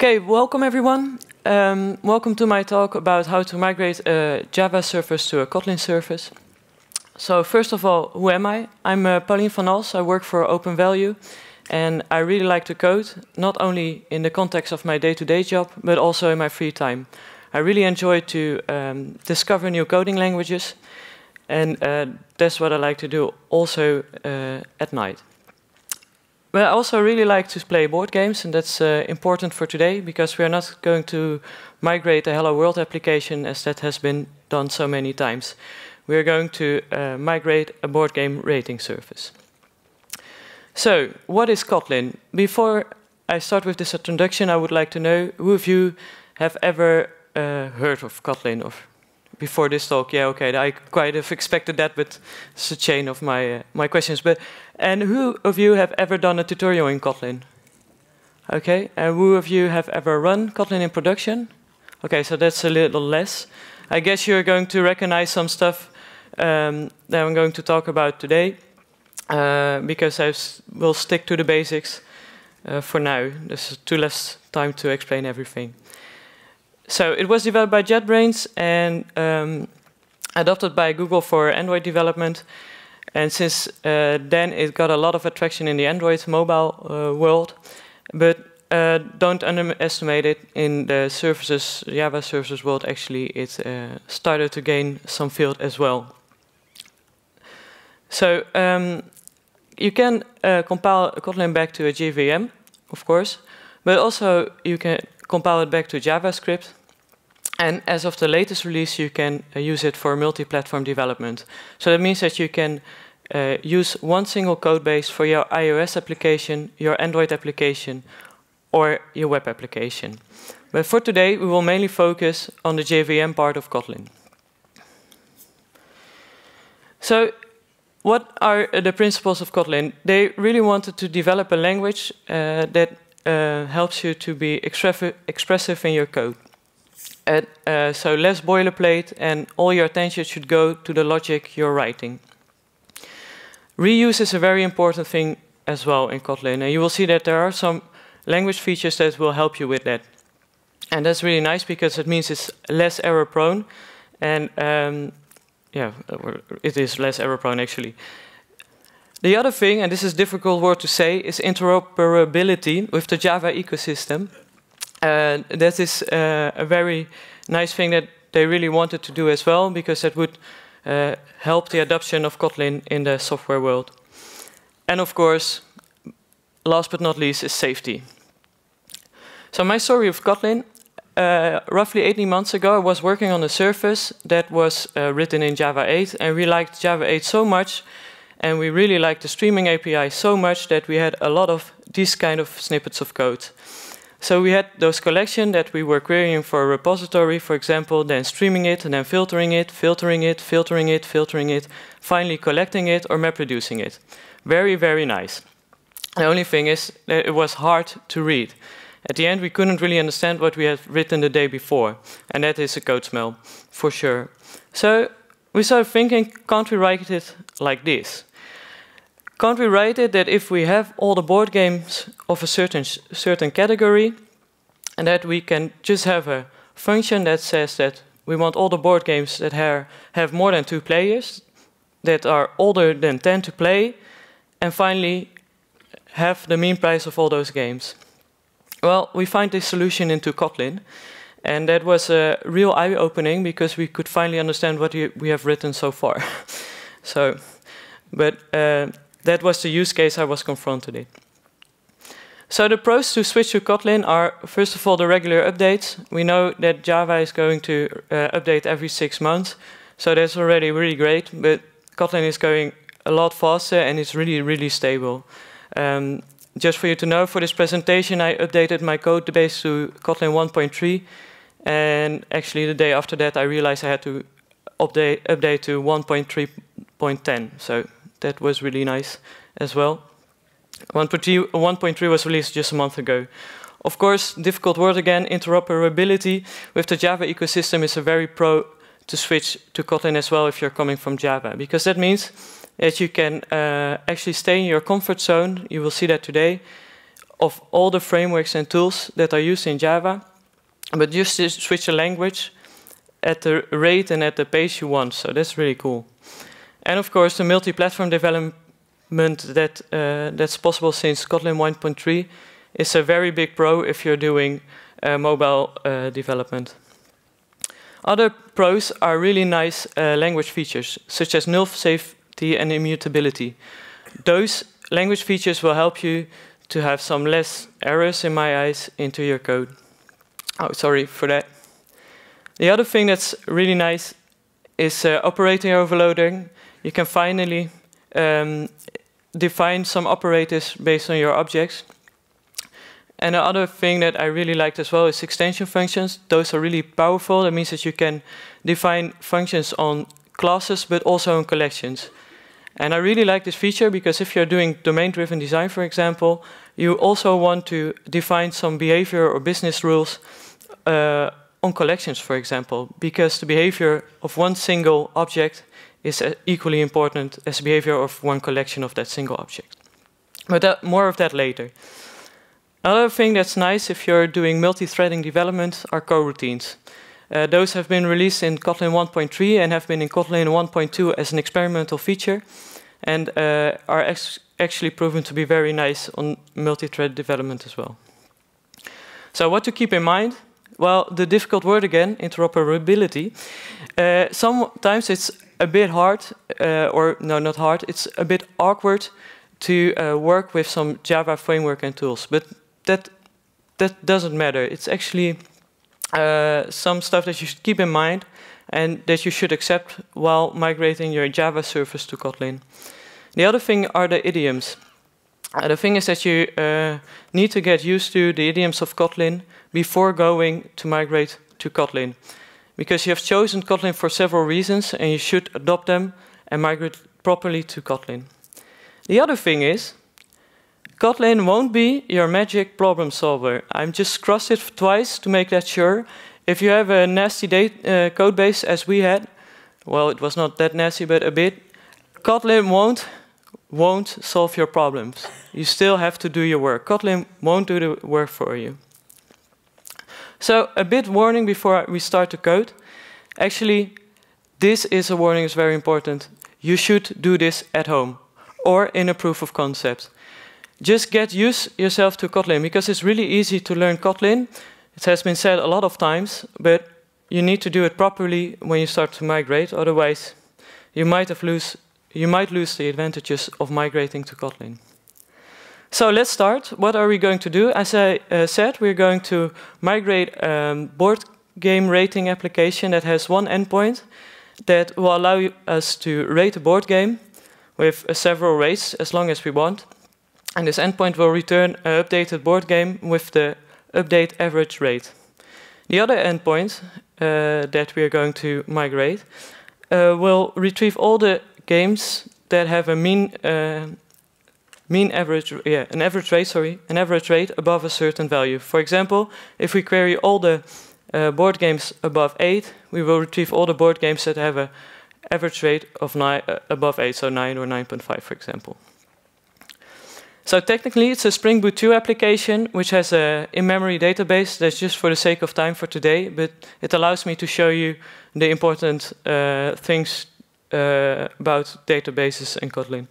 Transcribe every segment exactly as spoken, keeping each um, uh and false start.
Okay, welcome everyone. Um, welcome to my talk about how to migrate a Java service to a Kotlin service. So first of all, who am I? I'm uh, Paulien van Als. I work for Open Value, and I really like to code, not only in the context of my day-to-day job, but also in my free time. I really enjoy to um, discover new coding languages, and uh, that's what I like to do also uh, at night. But I also really like to play board games, and that's uh, important for today, because we are not going to migrate a Hello World application as that has been done so many times. We are going to uh, migrate a board game rating service. So, what is Kotlin? Before I start with this introduction, I would like to know who of you have ever uh, heard of Kotlin or before this talk? Yeah, okay, I quite have expected that, but it's a chain of my uh, my questions. But and who of you have ever done a tutorial in Kotlin? Okay, and who of you have ever run Kotlin in production? Okay, so that's a little less. I guess you're going to recognize some stuff um, that I'm going to talk about today, uh, because I will stick to the basics uh, for now. There's too less time to explain everything. So it was developed by JetBrains and um, adopted by Google for Android development. And since uh, then, it got a lot of attraction in the Android mobile uh, world. But uh, don't underestimate it. In the services, Java services world, actually, it uh, started to gain some field as well. So um, you can uh, compile Kotlin back to a J V M, of course, but also you can compile it back to JavaScript. And as of the latest release, you can uh, use it for multi-platform development. So that means that you can uh, use one single code base for your iOS application, your Android application, or your web application. But for today, we will mainly focus on the J V M part of Kotlin. So what are the principles of Kotlin? They really wanted to develop a language uh, that uh, helps you to be expressive in your code. And, uh, so less boilerplate, and all your attention should go to the logic you're writing. Reuse is a very important thing as well in Kotlin, and you will see that there are some language features that will help you with that. And that's really nice because it means it's less error prone, and um, yeah, it is less error prone actually. The other thing, and this is a difficult word to say, is interoperability with the Java ecosystem. Uh, that is uh, a very nice thing that they really wanted to do as well, because that would uh, help the adoption of Kotlin in the software world. And of course, last but not least, is safety. So my story of Kotlin, uh, roughly eighteen months ago, I was working on a service that was uh, written in Java eight, and we liked Java eight so much, and we really liked the streaming A P I so much that we had a lot of these kind of snippets of code. So we had those collections that we were querying for a repository, for example, then streaming it, and then filtering it, filtering it, filtering it, filtering it, finally collecting it or MapReducing it. Very, very nice. The only thing is that it was hard to read. At the end, we couldn't really understand what we had written the day before, and that is a code smell, for sure. So we started thinking, can't we write it like this? Can't we write it that if we have all the board games of a certain, certain category, and that we can just have a function that says that we want all the board games that have, have more than two players, that are older than ten to play, and finally have the mean price of all those games? Well, we find this solution into Kotlin, and that was a real eye-opening because we could finally understand what we have written so far. so, but uh, that was the use case I was confronted with. So the pros to switch to Kotlin are, first of all, the regular updates. We know that Java is going to uh, update every six months, so that's already really great, but Kotlin is going a lot faster and it's really, really stable. Um, just for you to know, for this presentation, I updated my code base to Kotlin one point three, and actually the day after that, I realized I had to update, update to one point three point ten. So that was really nice as well. one point three was released just a month ago. Of course, difficult word again, interoperability with the Java ecosystem is a very pro to switch to Kotlin as well if you're coming from Java, because that means that you can uh, actually stay in your comfort zone. You will see that today. of all the frameworks and tools that are used in Java, but just to switch the language at the rate and at the pace you want. So that's really cool. And of course, the multi-platform development that uh, that's possible since Kotlin one point three is a very big pro if you're doing uh, mobile uh, development. Other pros are really nice uh, language features, such as null safety and immutability. Those language features will help you to have some less errors, in my eyes, into your code. Oh, sorry for that. The other thing that's really nice is uh, operator overloading. You can finally um, define some operators based on your objects. And the other thing that I really liked as well is extension functions. Those are really powerful. That means that you can define functions on classes, but also on collections. And I really like this feature because if you're doing domain-driven design, for example, you also want to define some behavior or business rules uh, on collections, for example, because the behavior of one single object is equally important as the behavior of one collection of that single object. But that, more of that later. Another thing that's nice if you're doing multi-threading development are coroutines. Uh, those have been released in Kotlin one point three and have been in Kotlin one point two as an experimental feature, and uh, are actually proven to be very nice on multi-thread development as well. So what to keep in mind? Well, the difficult word again, interoperability. Uh, sometimes it's a bit hard, uh, or no, not hard, it's a bit awkward to uh, work with some Java framework and tools, but that, that doesn't matter. It's actually uh, some stuff that you should keep in mind and that you should accept while migrating your Java service to Kotlin. The other thing are the idioms. Uh, the thing is that you uh, need to get used to the idioms of Kotlin before going to migrate to Kotlin, because you have chosen Kotlin for several reasons and you should adopt them and migrate properly to Kotlin. The other thing is, Kotlin won't be your magic problem solver. I'm just crossed it twice to make that sure. If you have a nasty date, uh, code base as we had, well, it was not that nasty, but a bit, Kotlin won't, won't solve your problems. You still have to do your work. Kotlin won't do the work for you. So a bit warning before we start to code. Actually, this is a warning, it's very important. You should do this at home or in a proof of concept. Just get used yourself to Kotlin, because it's really easy to learn Kotlin. It has been said a lot of times, but you need to do it properly when you start to migrate. Otherwise, you might have lose, you might lose the advantages of migrating to Kotlin. So let's start. What are we going to do? As I uh, said, we're going to migrate a um, board game rating application that has one endpoint that will allow us to rate a board game with uh, several rates as long as we want. And this endpoint will return an updated board game with the update average rate. The other endpoint uh, that we are going to migrate uh, will retrieve all the games that have a mean uh, mean average, yeah, an average rate, sorry, an average rate above a certain value. For example, if we query all the uh, board games above eight, we will retrieve all the board games that have an average rate of nine, uh, above eight, so nine or nine point five, for example. So technically, it's a Spring Boot two application, which has an in-memory database. That's just for the sake of time for today, but it allows me to show you the important uh, things uh, about databases in Kotlin.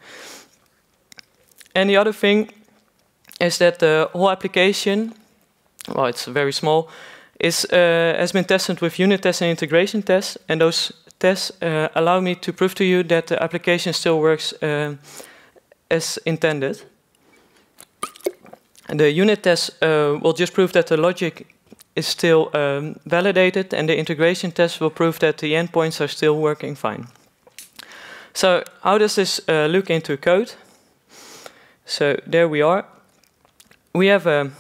And the other thing is that the whole application, well, it's very small, is, uh, has been tested with unit tests and integration tests, and those tests uh, allow me to prove to you that the application still works uh, as intended. And the unit tests uh, will just prove that the logic is still um, validated, and the integration tests will prove that the endpoints are still working fine. So how does this uh, look into code? So there we are. We have an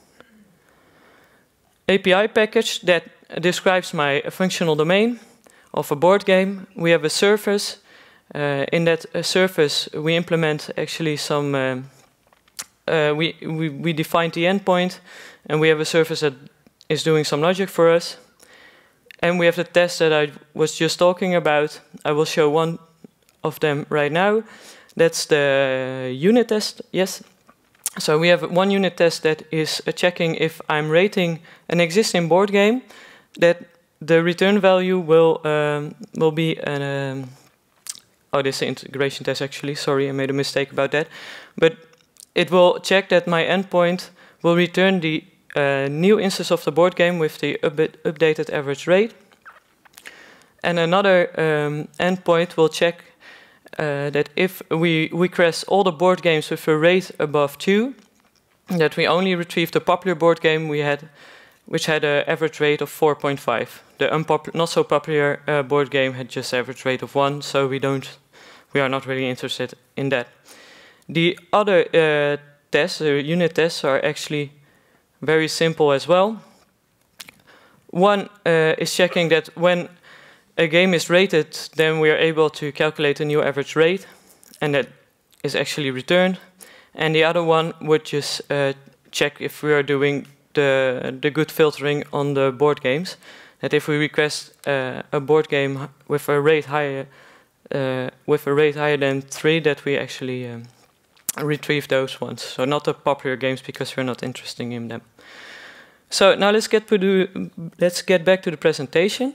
A P I package that describes my functional domain of a board game. We have a service. Uh, in that uh, service, we implement actually some... Um, uh, we, we, we defined the endpoint, and we have a service that is doing some logic for us. And we have the test that I was just talking about. I will show one of them right now. That's the unit test, yes. So we have one unit test that is uh, checking if I'm rating an existing board game, that the return value will um, will be an um, oh, this is an integration test actually. Sorry, I made a mistake about that. But it will check that my endpoint will return the uh, new instance of the board game with the up updated average rate. And another um, endpoint will check uh, that if we request all the board games with a rate above two, that we only retrieve the popular board game we had, which had an average rate of four point five. The not so popular uh, board game had just average rate of one, so we don't, we are not really interested in that. The other uh, tests, the unit tests, are actually very simple as well. One uh, is checking that when a game is rated, then we are able to calculate a new average rate, and that is actually returned. And the other one would just uh, check if we are doing the, the good filtering on the board games. That if we request uh, a board game with a rate higher, uh, with a rate higher than three, that we actually um, retrieve those ones. So not the popular games, because we're not interested in them. So now let's get to the, let's get back to the presentation.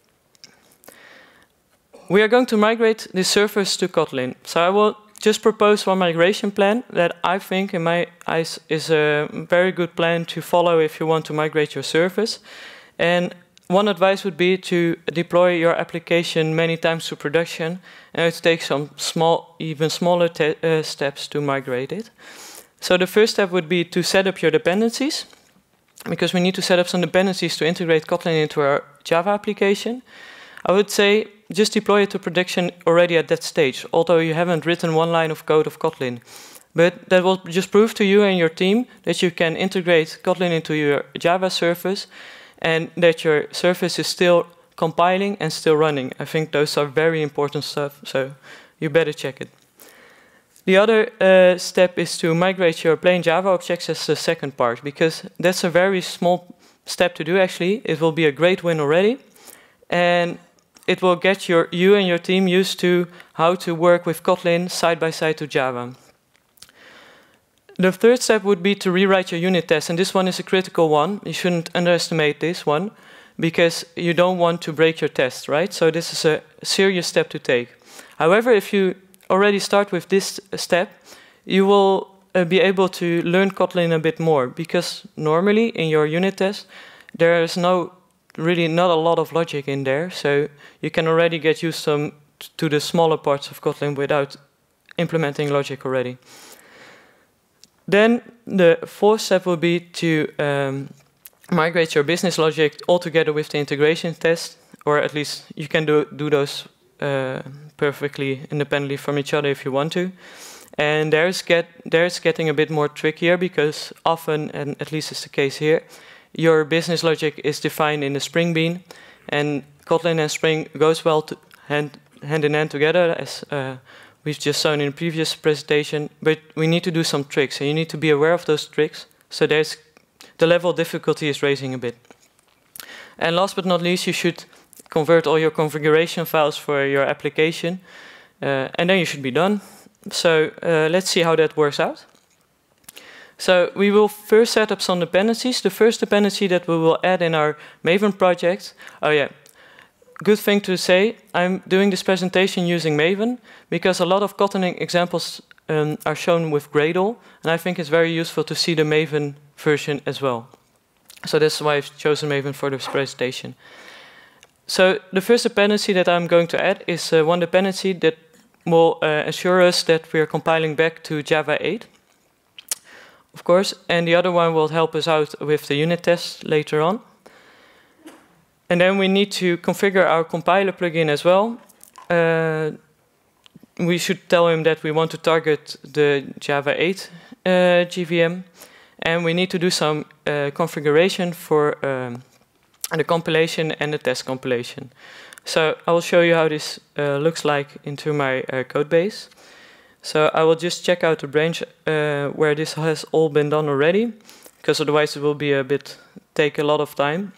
We are going to migrate the servers to Kotlin. So I will just propose one migration plan that I think, in my eyes, is a very good plan to follow if you want to migrate your servers. And one advice would be to deploy your application many times to production, and it takes some small, even smaller uh, steps to migrate it. So the first step would be to set up your dependencies, because we need to set up some dependencies to integrate Kotlin into our Java application. I would say just deploy it to production already at that stage, although you haven't written one line of code of Kotlin. But that will just prove to you and your team that you can integrate Kotlin into your Java service, and that your service is still compiling and still running. I think those are very important stuff, so you better check it. The other uh, step is to migrate your plain Java objects as the second part, because that's a very small step to do actually. It will be a great win already, and it will get your, you and your team used to how to work with Kotlin side by side to Java. The third step would be to rewrite your unit test, and this one is a critical one. You shouldn't underestimate this one, because you don't want to break your test, right? So this is a serious step to take. However, if you already start with this step, you will uh, be able to learn Kotlin a bit more, because normally in your unit test, there is no really not a lot of logic in there, so you can already get used some to the smaller parts of Kotlin without implementing logic already. Then the fourth step will be to um, migrate your business logic all together with the integration test, or at least you can do, do those uh, perfectly independently from each other if you want to. And there's, get, there's getting a bit more trickier, because often, and at least it's the case here, your business logic is defined in the Spring Bean, and Kotlin and Spring goes well to hand, hand in hand together, as uh, we've just shown in the previous presentation, but we need to do some tricks, and you need to be aware of those tricks, so there's, the level of difficulty is raising a bit. And last but not least, you should convert all your configuration files for your application, uh, and then you should be done. So uh, let's see how that works out. So we will first set up some dependencies. The first dependency that we will add in our Maven project, oh yeah, good thing to say, I'm doing this presentation using Maven, because a lot of Kotlin examples um, are shown with Gradle, and I think it's very useful to see the Maven version as well. So that's why I've chosen Maven for this presentation. So the first dependency that I'm going to add is uh, one dependency that will uh, assure us that we're compiling back to Java eight. Of course, and the other one will help us out with the unit test later on. And then we need to configure our compiler plugin as well. Uh, we should tell him that we want to target the Java eight uh, J V M, and we need to do some uh, configuration for um, the compilation and the test compilation. So I will show you how this uh, looks like into my uh, code base. So I will just check out the branch uh, where this has all been done already, because otherwise it will be a bit, take a lot of time.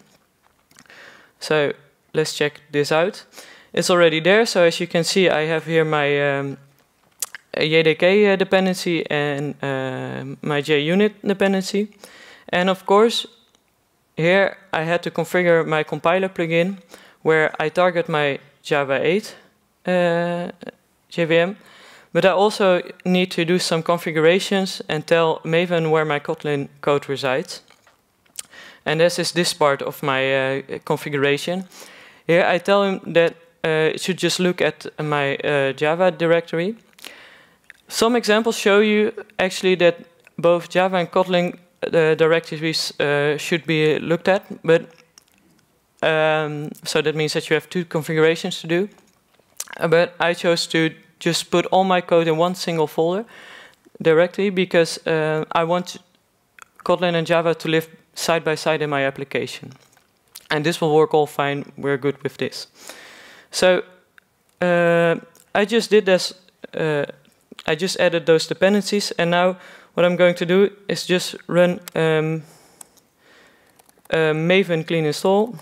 So let's check this out. It's already there, so as you can see, I have here my um, a J D K uh, dependency and uh, my JUnit dependency. And of course, here I had to configure my compiler plugin where I target my Java eight uh, J V M, but I also need to do some configurations and tell Maven where my Kotlin code resides. And this is this part of my uh, configuration. Here I tell him that uh, it should just look at my uh, Java directory. Some examples show you actually that both Java and Kotlin uh, directories uh, should be looked at, but um, so that means that you have two configurations to do. Uh, but I chose to just put all my code in one single folder directly because uh, I want Kotlin and Java to live side by side in my application. And this will work all fine. We're good with this. So uh, I just did this. Uh, I just added those dependencies, and now what I'm going to do is just run um, uh, Maven clean install,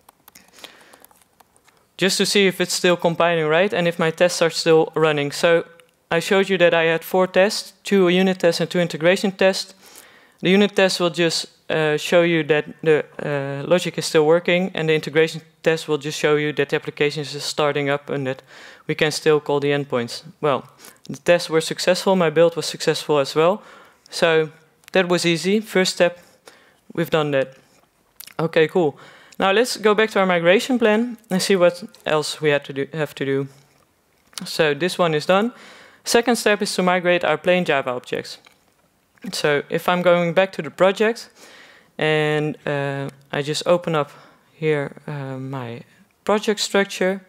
just to see if it's still compiling right and if my tests are still running. So I showed you that I had four tests, two unit tests and two integration tests. The unit test will just uh, show you that the uh, logic is still working, and the integration test will just show you that the application is starting up and that we can still call the endpoints. Well, the tests were successful, my build was successful as well. So that was easy. First step, we've done that. Okay, cool. Now let's go back to our migration plan and see what else we had to do, have to do. So this one is done. Second step is to migrate our plain Java objects. So if I'm going back to the project and uh, I just open up here uh, my project structure,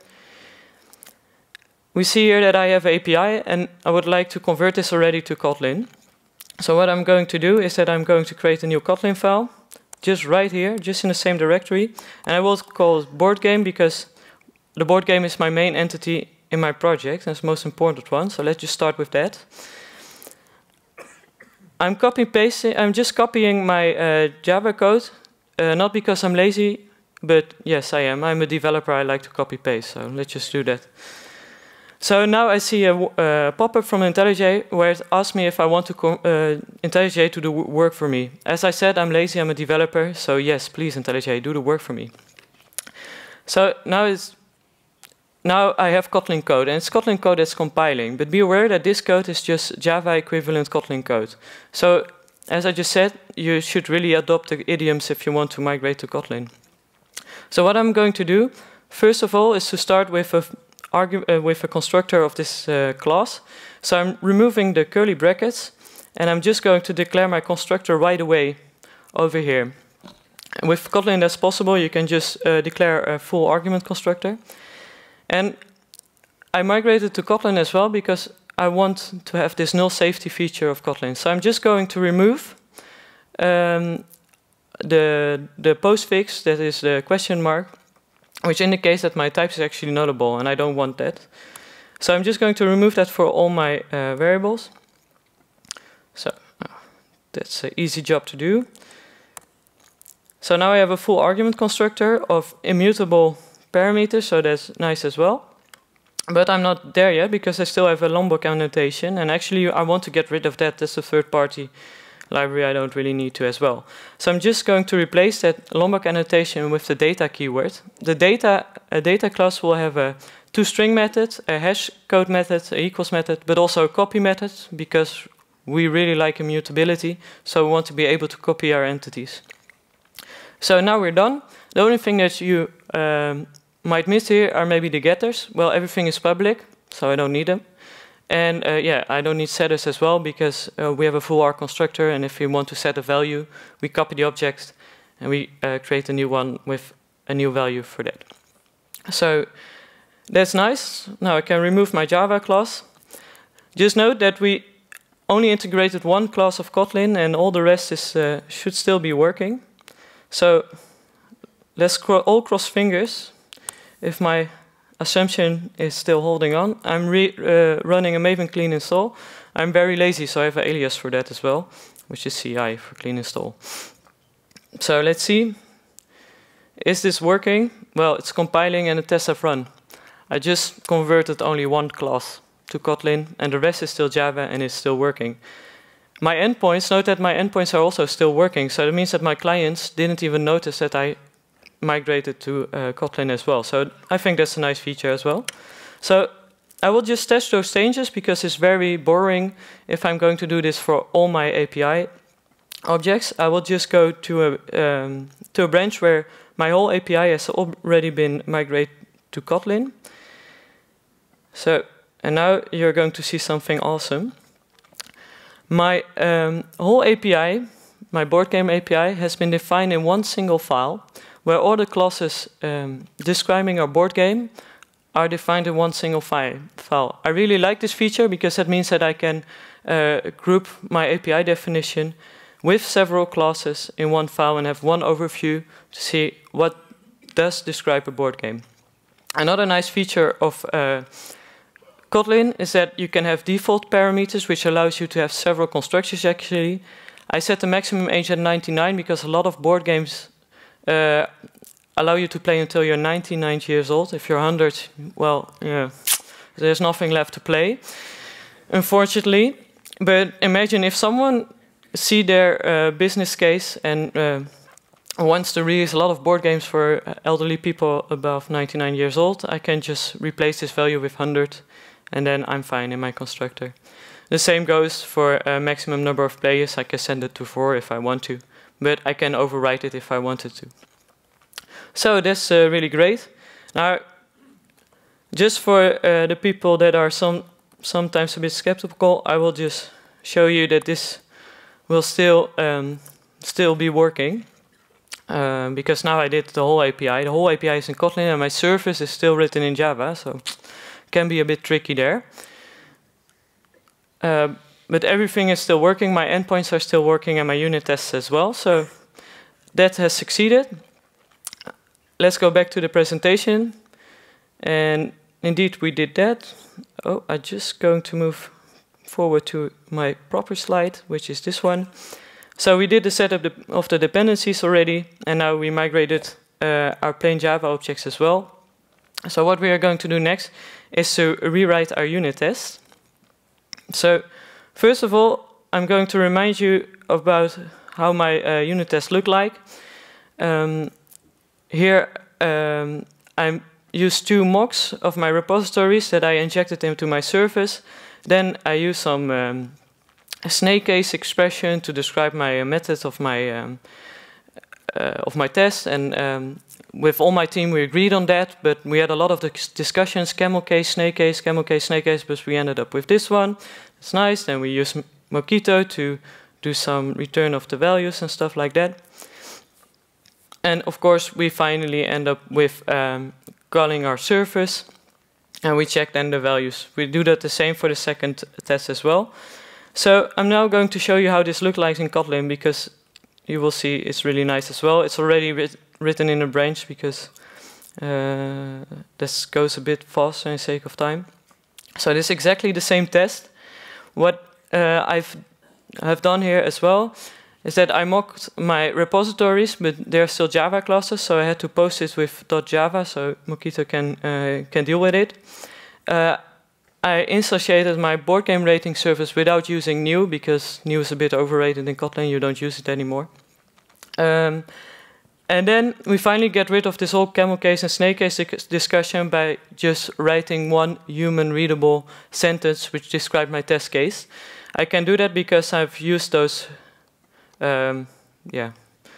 we see here that I have an A P I and I would like to convert this already to Kotlin. So what I'm going to do is that I'm going to create a new Kotlin file, just right here, just in the same directory. And I will call it board game because the board game is my main entity in my project and it's the most important one. So let's just start with that. I'm copy pasting. I'm just copying my uh, Java code, uh, not because I'm lazy, but yes, I am. I'm a developer. I like to copy paste. So let's just do that. So now I see a uh, pop-up from IntelliJ where it asks me if I want to uh, IntelliJ to do work for me. As I said, I'm lazy. I'm a developer. So yes, please IntelliJ, do the work for me. So now it's Now I have Kotlin code, and it's Kotlin code that's compiling. But be aware that this code is just Java equivalent Kotlin code. So as I just said, you should really adopt the idioms if you want to migrate to Kotlin. So what I'm going to do, first of all, is to start with a, argue, uh, with a constructor of this uh, class. So I'm removing the curly brackets, and I'm just going to declare my constructor right away over here. And with Kotlin that's possible, you can just uh, declare a full argument constructor. And I migrated to Kotlin as well because I want to have this null safety feature of Kotlin. So I'm just going to remove um, the, the postfix, that is the question mark, which indicates that my type is actually nullable, and I don't want that. So I'm just going to remove that for all my uh, variables. So uh, that's an easy job to do. So now I have a full argument constructor of immutable parameters, so that's nice as well. But I'm not there yet because I still have a Lombok annotation, and actually I want to get rid of that. That's a third-party library I don't really need to as well. So I'm just going to replace that Lombok annotation with the data keyword. The data, a data class will have a toString method, a hash code method, a equals method, but also a copy method because we really like immutability, so we want to be able to copy our entities. So now we're done. The only thing that you um, might miss here are maybe the getters. Well, everything is public, so I don't need them. And uh, yeah, I don't need setters as well because uh, we have a full R constructor, and if we want to set a value, we copy the object and we uh, create a new one with a new value for that. So that's nice. Now I can remove my Java class. Just note that we only integrated one class of Kotlin and all the rest is, uh, should still be working. So let's cro all cross fingers if my assumption is still holding on. I'm re uh, running a Maven clean install. I'm very lazy, so I have an alias for that as well, which is C I for clean install. So let's see. Is this working? Well, it's compiling and the tests have run. I just converted only one class. to Kotlin, and the rest is still Java and is still working. My endpoints, note that my endpoints are also still working, so that means that my clients didn't even notice that I migrated to uh, Kotlin as well. So I think that's a nice feature as well. So I will just test those changes because it's very boring if I'm going to do this for all my A P I objects. I will just go to a, um, to a branch where my whole A P I has already been migrated to Kotlin. So, and now you're going to see something awesome. My um, whole A P I, my board game A P I, has been defined in one single file, where all the classes um, describing our board game are defined in one single fi file. I really like this feature because that means that I can uh, group my A P I definition with several classes in one file and have one overview to see what does describe a board game. Another nice feature of uh, Kotlin is that you can have default parameters, which allows you to have several constructors actually. I set the maximum age at ninety-nine because a lot of board games uh, allow you to play until you're ninety-nine years old. If you're one hundred, well, yeah, there's nothing left to play, unfortunately. But imagine if someone see their uh, business case and uh, wants to release a lot of board games for elderly people above ninety-nine years old, I can just replace this value with one hundred, and then I'm fine in my constructor. The same goes for a maximum number of players. I can send it to four if I want to, but I can overwrite it if I wanted to. So that's uh, really great. Now, just for uh, the people that are some sometimes a bit skeptical, I will just show you that this will still um, still be working. Uh, because now I did the whole A P I. The whole A P I is in Kotlin and my service is still written in Java, so it can be a bit tricky there. Uh, but everything is still working, my endpoints are still working and my unit tests as well, so that has succeeded. Let's go back to the presentation, and indeed we did that. Oh, I'm just going to move forward to my proper slide, which is this one. So we did the setup of the dependencies already, and now we migrated uh, our plain Java objects as well. So what we are going to do next is to rewrite our unit test. So first of all, I'm going to remind you about how my uh, unit tests look like. Um, here um, I used two mocks of my repositories that I injected into my service. Then I used some um, a snake case expression to describe my uh, method of my um, uh, of my test, and um, with all my team we agreed on that. But we had a lot of discussions: camel case, snake case, camel case, snake case. But we ended up with this one. It's nice. Then we used Mockito to do some return of the values and stuff like that. And of course, we finally end up with um, calling our service, and we check then the values. We do that the same for the second test as well. So I'm now going to show you how this looks like in Kotlin, because you will see it's really nice as well. It's already writ written in a branch because uh, this goes a bit faster in sake of time. So this is exactly the same test. What uh, I've have done here as well is that I mocked my repositories, but they're still Java classes, so I had to post it with .java so Mockito can uh, can deal with it. Uh, I instantiated my board game rating service without using new, because new is a bit overrated in Kotlin, you don't use it anymore. Um, and then we finally get rid of this whole camel case and snake case discussion by just writing one human readable sentence which describes my test case. I can do that because I've used those, um, yeah,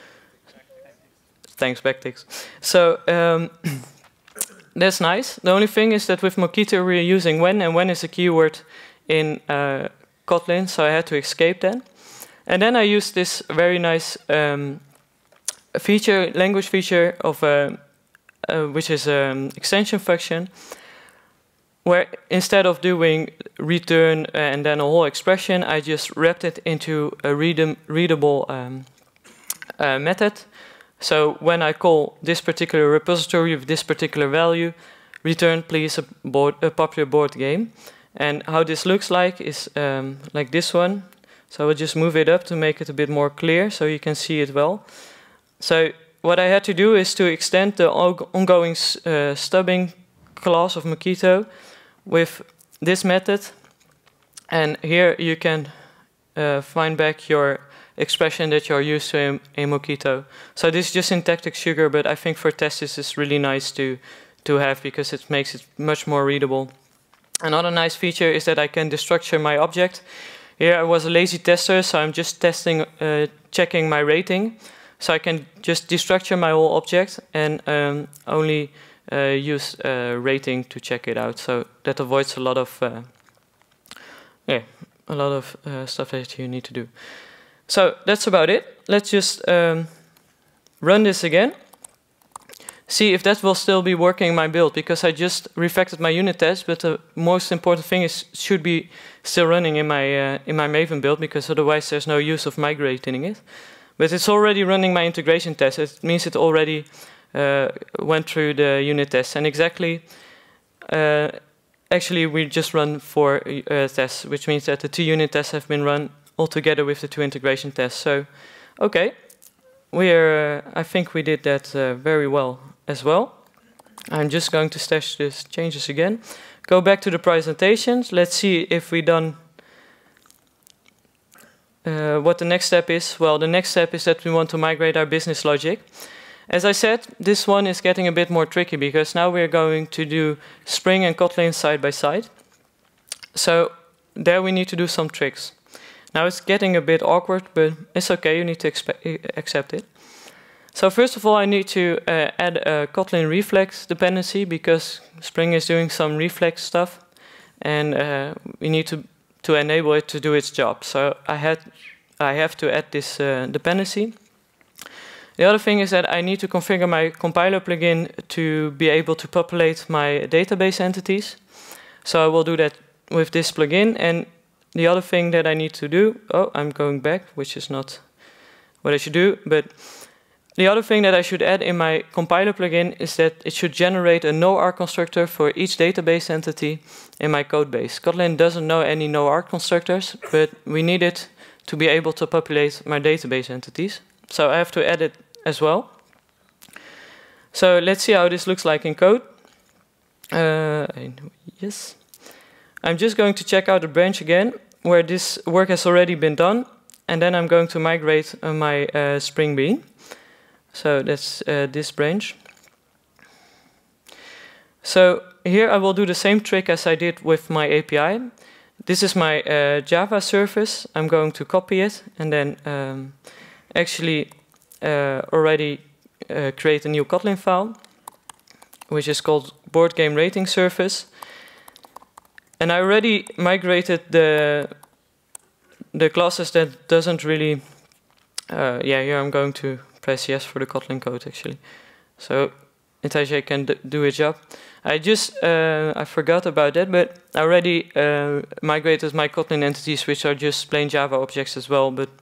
thanks backticks. So, um, that's nice. The only thing is that with Mockito we're using when, and when is a keyword in uh, Kotlin, so I had to escape that. And then I used this very nice um, feature, language feature of uh, uh, which is an extension function, where instead of doing return and then a whole expression, I just wrapped it into a read readable um, uh, method. So when I call this particular repository with this particular value, return please a, board, a popular board game. And how this looks like is um, like this one. So I will just move it up to make it a bit more clear so you can see it well. So what I had to do is to extend the ongoing uh, stubbing class of Mockito with this method, and here you can uh, find back your expression that you're used to in, in Mockito. So this is just syntactic sugar, but I think for tests this is really nice to, to have because it makes it much more readable. Another nice feature is that I can destructure my object. Here I was a lazy tester, so I'm just testing, uh, checking my rating. So I can just destructure my whole object and um, only uh, use uh, rating to check it out. So that avoids a lot of, uh, yeah, a lot of uh, stuff that you need to do. So that's about it. Let's just um, run this again. See if that will still be working in my build, because I just refactored my unit test, but the most important thing is should be still running in my uh, in my Maven build, because otherwise there's no use of migrating it. But it's already running my integration test. It means it already uh, went through the unit test, and exactly uh, actually we just run four uh, tests, which means that the two unit tests have been run all together with the two integration tests. So okay, we're uh, I think we did that uh, very well as well. I'm just going to stash these changes again. Go back to the presentations. Let's see if we done uh, what the next step is. Well, the next step is that we want to migrate our business logic. As I said, this one is getting a bit more tricky because now we're going to do Spring and Kotlin side by side. So there we need to do some tricks. Now it's getting a bit awkward, but it's okay, you need to accept it. So first of all, I need to uh, add a Kotlin reflex dependency because Spring is doing some reflex stuff, and uh, we need to to enable it to do its job. So I had I have to add this uh, dependency. The other thing is that I need to configure my compiler plugin to be able to populate my database entities. So I will do that with this plugin. And the other thing that I need to do, oh, I'm going back, which is not what I should do, but the other thing that I should add in my compiler plugin is that it should generate a no-arg constructor for each database entity in my code base. Kotlin doesn't know any no-arg constructors, but we need it to be able to populate my database entities. So I have to add it as well. So let's see how this looks like in code. Uh, yes. I'm just going to check out the branch again, where this work has already been done, and then I'm going to migrate uh, my uh, Spring Bean. So that's uh, this branch. So here I will do the same trick as I did with my A P I. This is my uh, Java service. I'm going to copy it and then um, actually uh, already uh, create a new Kotlin file, which is called Board Game Rating Service. And I already migrated the the classes that doesn't really. Uh, yeah, here I'm going to press yes for the Kotlin code actually. So IntelliJ can do its job. I just, uh, I forgot about that, but I already uh, migrated my Kotlin entities, which are just plain Java objects as well, but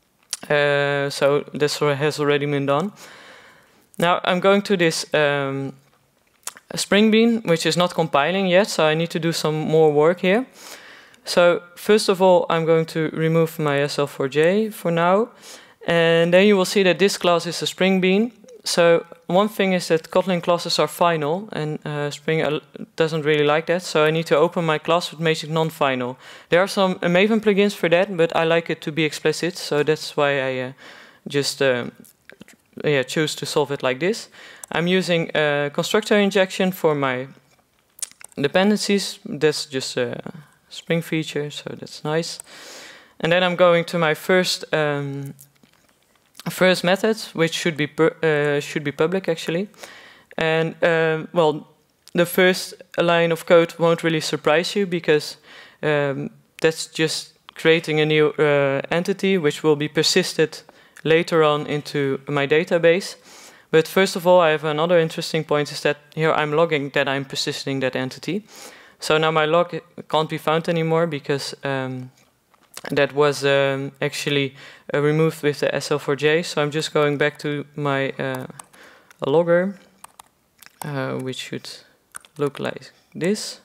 uh, so this has already been done. Now I'm going to this um, Spring Bean, which is not compiling yet, so I need to do some more work here. So first of all, I'm going to remove my S L four J for now. And then you will see that this class is a Spring Bean. So one thing is that Kotlin classes are final, and uh, Spring doesn't really like that. So I need to open my class, which makes it non-final. There are some uh, Maven plugins for that, but I like it to be explicit. So that's why I uh, just um, yeah, choose to solve it like this. I'm using a constructor injection for my dependencies. That's just a Spring feature, so that's nice. And then I'm going to my first um, first method, which should be per, uh, should be public actually. And um, well, the first line of code won't really surprise you because um, that's just creating a new uh, entity which will be persisted later on into my database. But first of all, I have another interesting point is that here I'm logging that I'm persisting that entity. So now my log can't be found anymore because um, that was um, actually uh, removed with the S L four J. So I'm just going back to my uh, logger, uh, which should look like this.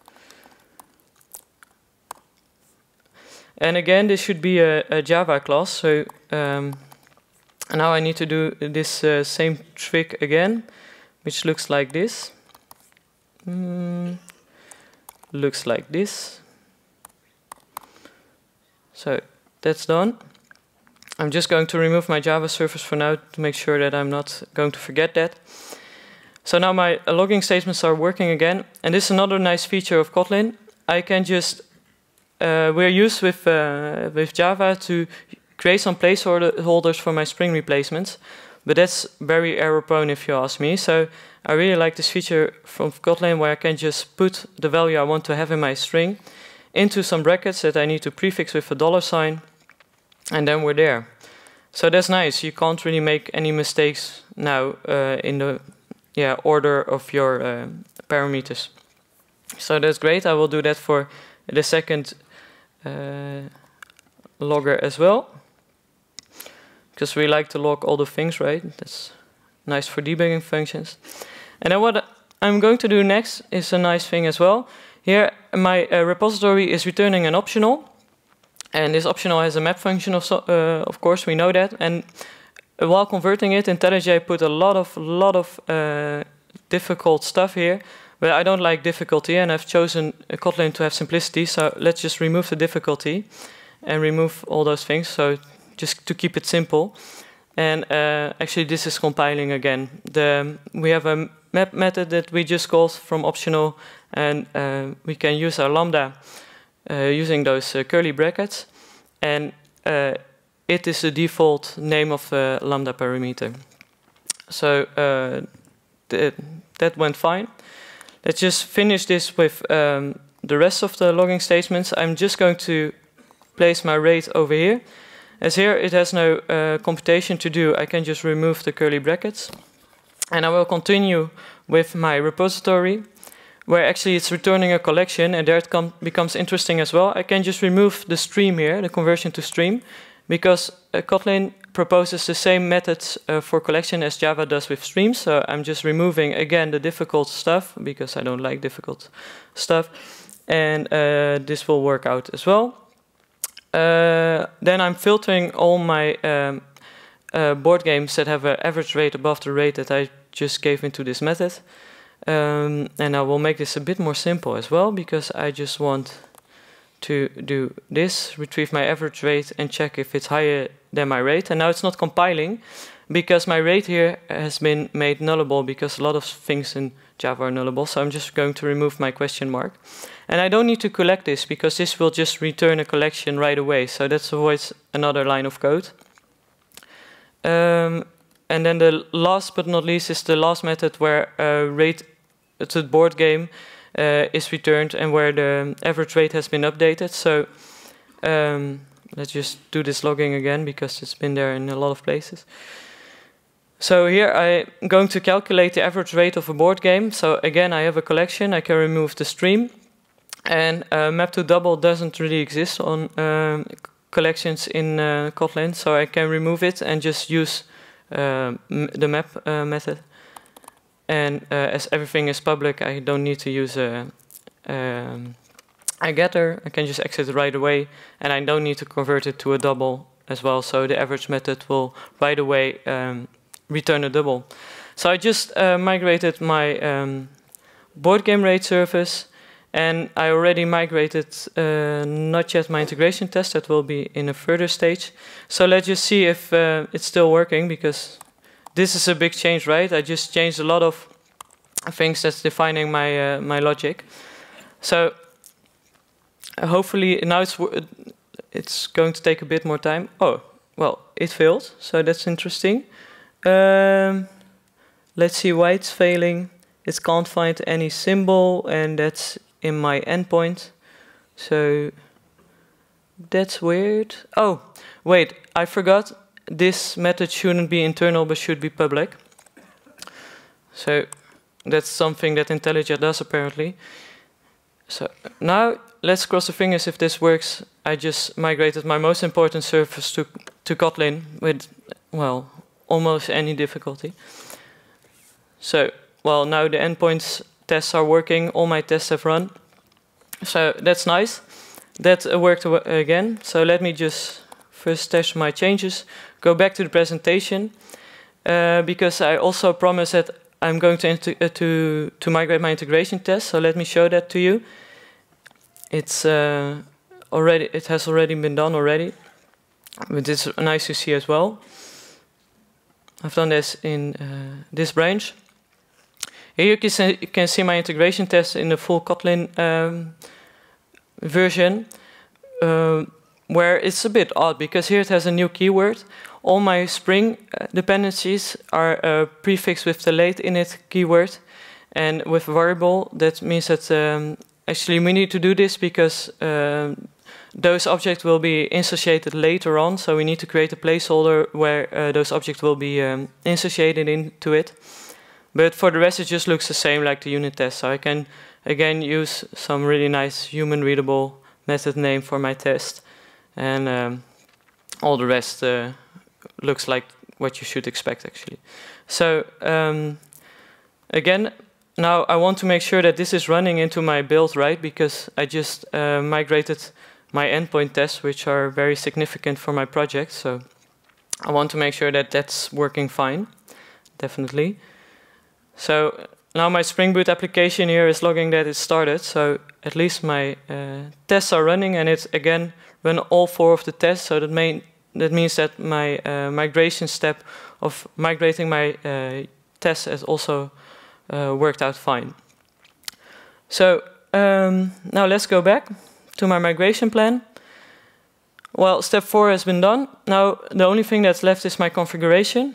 And again, this should be a, a Java class. So um, now I need to do this uh, same trick again, which looks like this. Mm. looks like this. So that's done. I'm just going to remove my Java service for now to make sure that I'm not going to forget that. So now my uh, logging statements are working again. And this is another nice feature of Kotlin. I can just, uh, we're used with, uh, with Java to create some placeholders for my Spring replacements. But that's very error prone if you ask me. So I really like this feature from Kotlin where I can just put the value I want to have in my string into some brackets that I need to prefix with a dollar sign. And then we're there. So that's nice. You can't really make any mistakes now uh, in the yeah, order of your uh, parameters. So that's great. I will do that for the second uh, logger as well. Because we like to log all the things, right? That's nice for debugging functions. And then what I'm going to do next is a nice thing as well. Here, my uh, repository is returning an optional. And this optional has a map function, of, so, uh, of course, we know that. And while converting it, IntelliJ put a lot of, lot of uh, difficult stuff here. But I don't like difficulty, and I've chosen Kotlin to have simplicity. So let's just remove the difficulty and remove all those things. So just to keep it simple. And uh, actually, this is compiling again. The, we have a map method that we just called from optional, and uh, we can use our lambda uh, using those uh, curly brackets. And uh, it is the default name of the lambda parameter. So uh, th that went fine. Let's just finish this with um, the rest of the logging statements. I'm just going to place my rate over here. As here it has no uh, computation to do, I can just remove the curly brackets. And I will continue with my repository, where actually it's returning a collection, and there it becomes interesting as well. I can just remove the stream here, the conversion to stream, because uh, Kotlin proposes the same methods uh, for collection as Java does with streams. So I'm just removing, again, the difficult stuff, because I don't like difficult stuff. And uh, this will work out as well. Uh, then I'm filtering all my um, uh, board games that have an average rate above the rate that I just gave into this method. Um, and I will make this a bit more simple as well, because I just want to do this, retrieve my average rate and check if it's higher than my rate. And now it's not compiling, because my rate here has been made nullable, because a lot of things in Java are nullable. So I'm just going to remove my question mark. And I don't need to collect this, because this will just return a collection right away. So that avoids another line of code. Um, and then the last but not least is the last method where uh, rate to the board game uh, is returned and where the average rate has been updated. So um, let's just do this logging again, because it's been there in a lot of places. So here I'm going to calculate the average rate of a board game. So again, I have a collection. I can remove the stream. And uh, map to double doesn't really exist on um, collections in uh, Kotlin. So I can remove it and just use uh, the map uh, method. And uh, as everything is public, I don't need to use a, um, a getter. I can just exit it right away. And I don't need to convert it to a double as well. So the average method will right away um, return a double. So I just uh, migrated my um, board game rate service, and I already migrated uh, not yet my integration test. That will be in a further stage. So let's just see if uh, it's still working, because this is a big change, right? I just changed a lot of things that's defining my uh, my logic. So uh, hopefully now it's it's going to take a bit more time. Oh, well, it failed, so that's interesting. Um, let's see why it's failing. It can't find any symbol, and that's in my endpoint. So that's weird. Oh, wait, I forgot. This method shouldn't be internal, but should be public. So that's something that IntelliJ does, apparently. So now let's cross the fingers if this works. I just migrated my most important service to, to Kotlin with, well, almost any difficulty. So, well, now the endpoints tests are working. All my tests have run. So that's nice. That uh, worked again. So let me just first test my changes. Go back to the presentation, uh, because I also promised that I'm going to, uh, to, to migrate my integration test. So let me show that to you. it's uh, already it has already been done already, but it's nice to see as well. I've done this in uh, this branch. Here you can see, you can see my integration test in the full Kotlin um, version, uh, where it's a bit odd because here it has a new keyword. All my Spring dependencies are uh, prefixed with the late init keyword, and with variable that means that um, actually we need to do this because uh, those objects will be instantiated later on, so we need to create a placeholder where uh, those objects will be um, instantiated into it. But for the rest it just looks the same like the unit test, so I can again use some really nice human readable method name for my test, and um, all the rest uh, looks like what you should expect actually. So um, again, now I want to make sure that this is running into my build right, because I just uh, migrated my endpoint tests, which are very significant for my project, so I want to make sure that that's working fine, definitely. So now my Spring Boot application here is logging that it started, so at least my uh, tests are running, and it's again run all four of the tests, so that, main, that means that my uh, migration step of migrating my uh, tests has also uh, worked out fine. So um, now let's go back to my migration plan. Well, step four has been done. Now the only thing that's left is my configuration.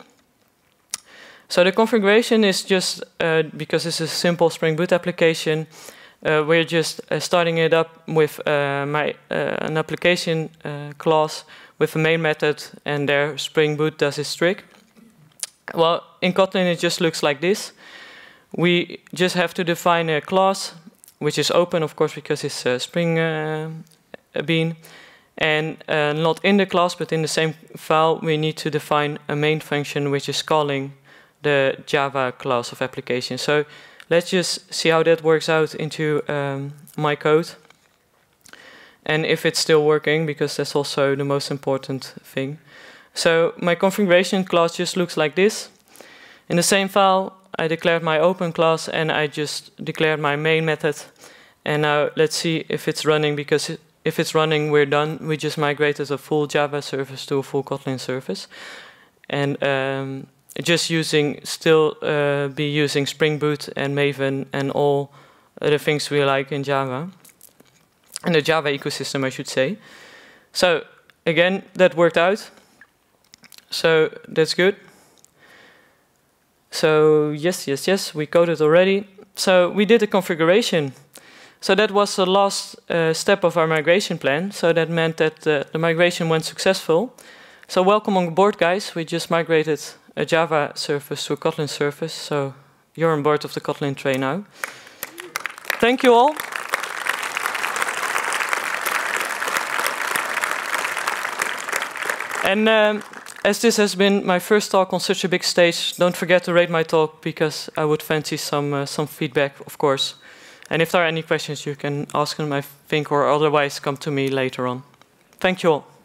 So the configuration is just, uh, because it's a simple Spring Boot application, uh, we're just uh, starting it up with uh, my uh, an application uh, class with a main method, and there Spring Boot does its trick. Well, in Kotlin it just looks like this. We just have to define a class, which is open, of course, because it's a Spring uh, a bean. And uh, not in the class, but in the same file, we need to define a main function, which is calling the Java class of application. So let's just see how that works out into um, my code, and if it's still working, because that's also the most important thing. So my configuration class just looks like this. In the same file, I declared my open class, and I just declared my main method. And now let's see if it's running, because it, if it's running, we're done. We just migrated a full Java service to a full Kotlin service. And um, just using, still uh, be using Spring Boot and Maven and all the things we like in Java. In the Java ecosystem, I should say. So again, that worked out. So that's good. So yes, yes, yes, we coded already. So we did the configuration. So that was the last uh, step of our migration plan. So that meant that uh, the migration went successful. So welcome on board, guys. We just migrated a Java service to a Kotlin service. So you're on board of the Kotlin train now. Thank you all. And um, as this has been my first talk on such a big stage, don't forget to rate my talk, because I would fancy some uh, some feedback, of course. And if there are any questions, you can ask them, I think, or otherwise come to me later on. Thank you all.